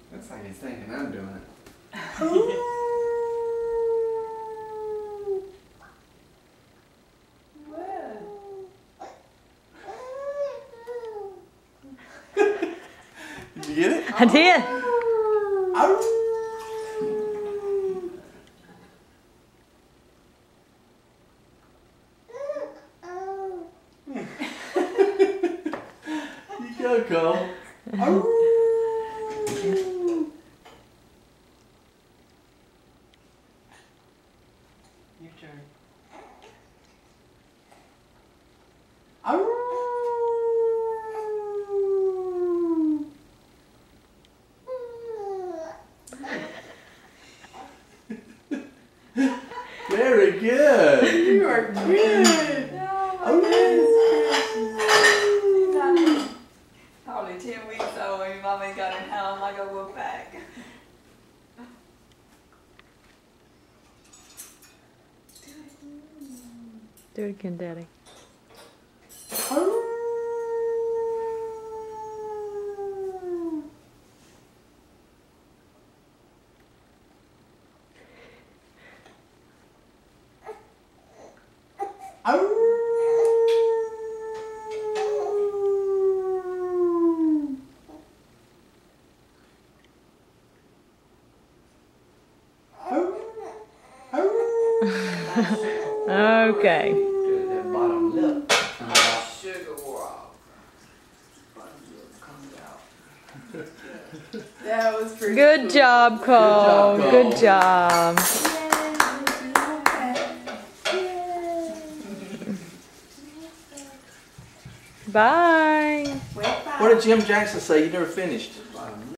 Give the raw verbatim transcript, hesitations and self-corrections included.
Looks like he's thinking I'm doing it. Did you get it? I did. You go, Cole. Your turn. Very good. You are good. Oh, probably ten weeks old when your mommy got him home. I go look back. Do it again, Daddy. Okay. Good, that bottom lip. Sugar wall. That was pretty Good cool. job, Cole. Cole. Good job. Bye. What did Jim Jackson say? You never finished.